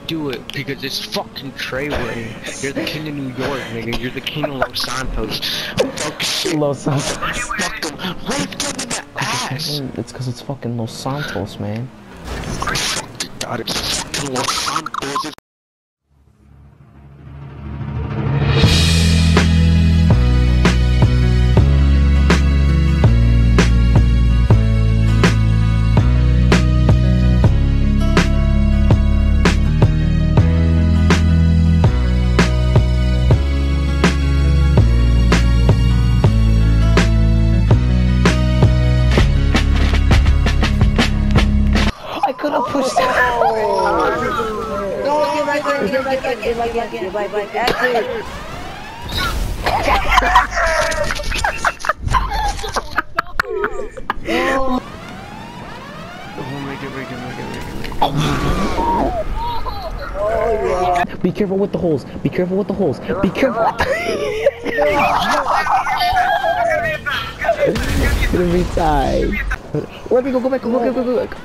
do it because it's fucking Treyway. You're the king of New York, nigga. You're the king of Los Santos. Los Santos. Fuck him. Raped him in the ass. It's because it's fucking Los Santos, man. I fucking got it. It's fucking Los Santos. Push that. No, get back there. Be careful with the holes. Be careful with the holes. Be careful. It's gonna be tied. Let me go back. Go back.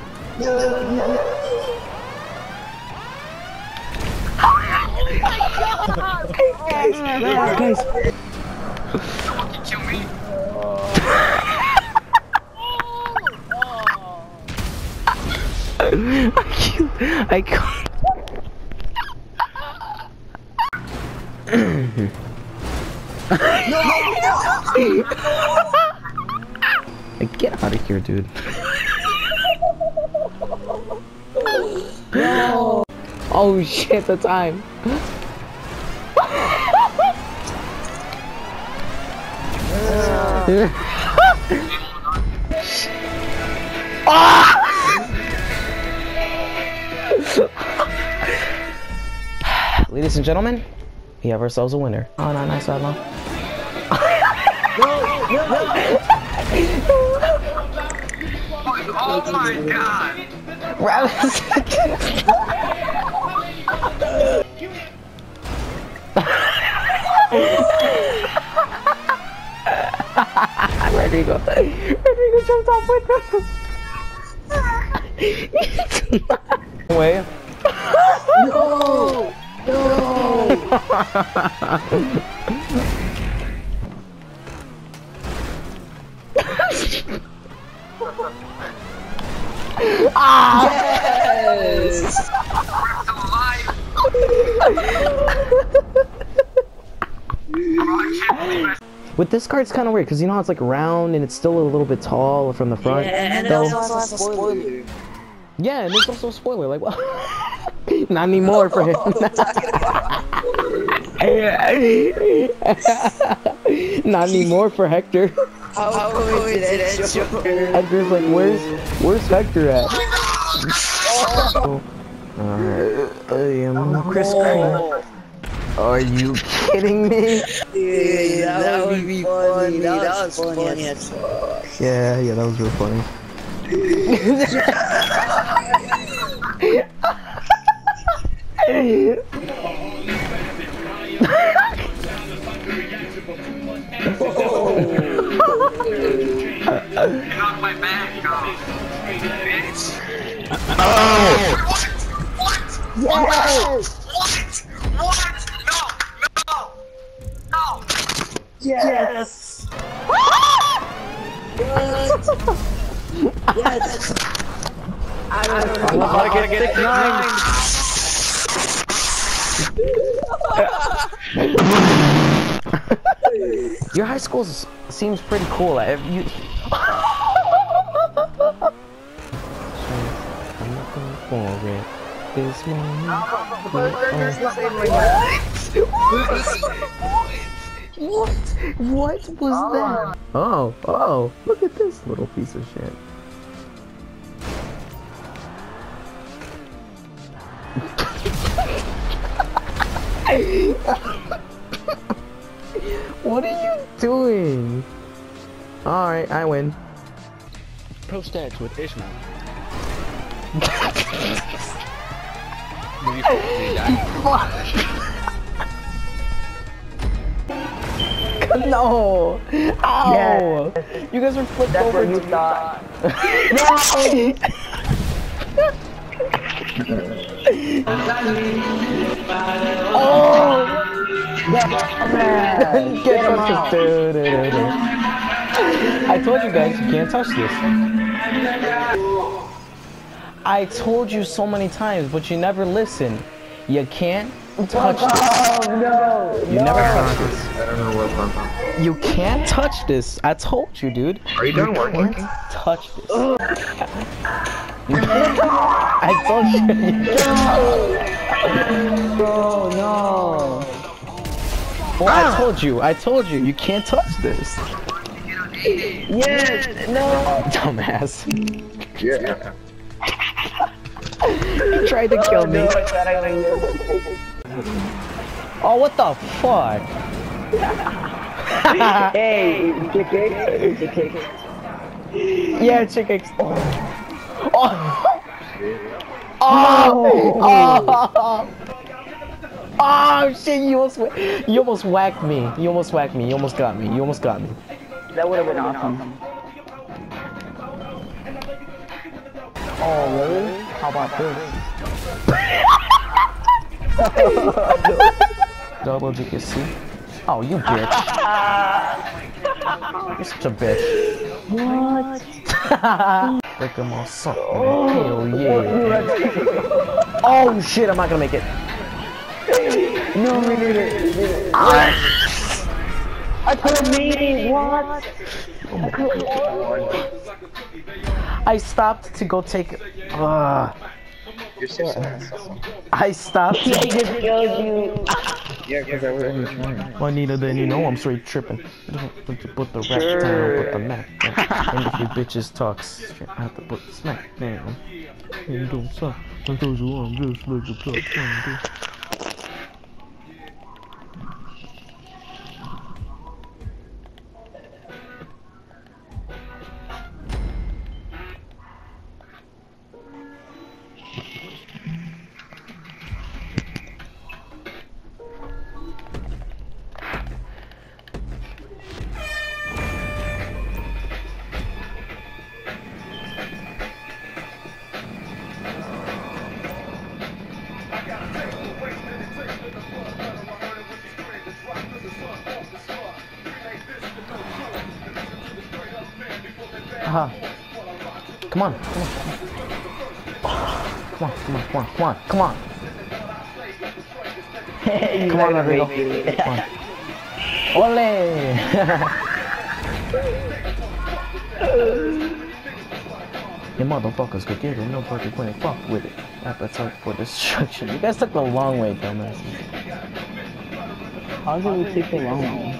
Guys. Kill me. I can't. Get out of here, dude. No. Oh shit, the time. Ladies and gentlemen, we have ourselves a winner. Oh, no, nice one, no. Oh my god! Rodrigo jumped off with him. Way. No! Ah! Yes! With this card, it's kind of weird because you know how it's like round and it's still a little bit tall from the front. Yeah, and it also has a spoiler. Yeah, and there's also a spoiler. Like, well, not anymore for him. Not anymore for Hector. How coincidental. Hector's like, where's Hector at? Alright, I am Chris Craig. Are you kidding me? Dude, that would be funny. That was funny as fuck. Yeah, that was real funny. Knock my back off, bitch. Oh! What? Yes! What? No! Yes! Yes! I don't know. I gotta get 6-9. Your high school seems pretty cool. Have you? I'm not gonna forget this moment. What was that? Oh, look at this little piece of shit. What are you doing? Alright, I win. Pro stats with Ishmael. No! Ow! Yeah. You guys are flipped over. That's what you thought. No! Oh! Get him out. I told you guys, you can't touch this. I told you so many times, but you never listen. You can't touch this. No, You never touch this. I don't know what's wrong. You can't touch this. I told you, dude. Are you done working? Touch this. I told you. Bro, no. Well, I told you, you can't touch this. Yes, no. Dumbass. Yeah. He tried to kill me. Oh, what the fuck? Hey, chicken. Yeah, chicken. Oh. Oh shit, you almost whacked me. You almost got me. That would have been awesome. Oh, really? How about this? Double you see? Oh, you bitch. You're such a bitch. What? Break them all suck. Hell yeah. Oh shit, I'm not gonna make it. No, we did it. I could have made it. What? I stopped to go take. You're so sad. I stopped. I just killed you. Yeah, because I wasn't trying. Well, Nita, then you know I'm straight tripping. Put the rap down, put the Mac down. And if you bitches talk, I have to put the smack down. You don't suck. I told you I'm just like a top. Come on. Come on. Come on, Rodrigo. Come on. Ole! You motherfuckers could get it, nobody wouldn't fuck with it. Appetite for destruction. You guys took the long way, dumbass. How did we take the long way?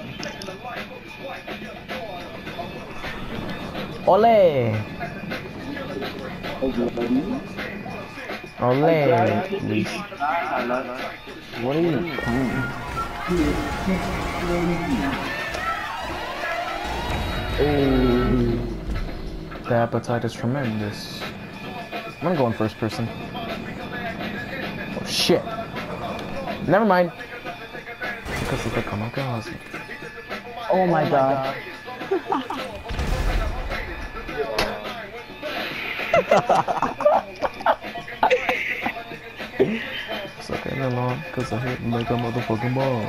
Ole! Ole! What are you playing? The appetite is tremendous. I'm gonna go in first person. Oh shit. Never mind. Because of the kamikaze. Oh my god. Sucking along because I hit like a motherfucking ball.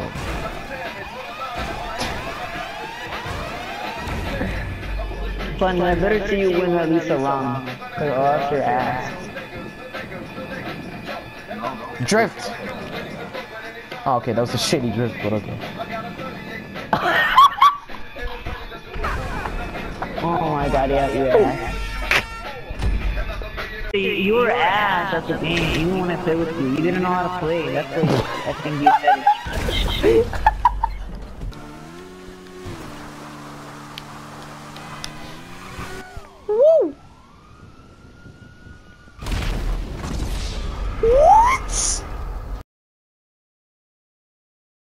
Funny, I better see you win at least a round. Or else your ass. Drift! Oh, okay, that was a shitty drift, but okay. Oh my god, yeah, your ass. Your ass at the game. You didn't want to play with you. You didn't know how to play. That's the thing you said.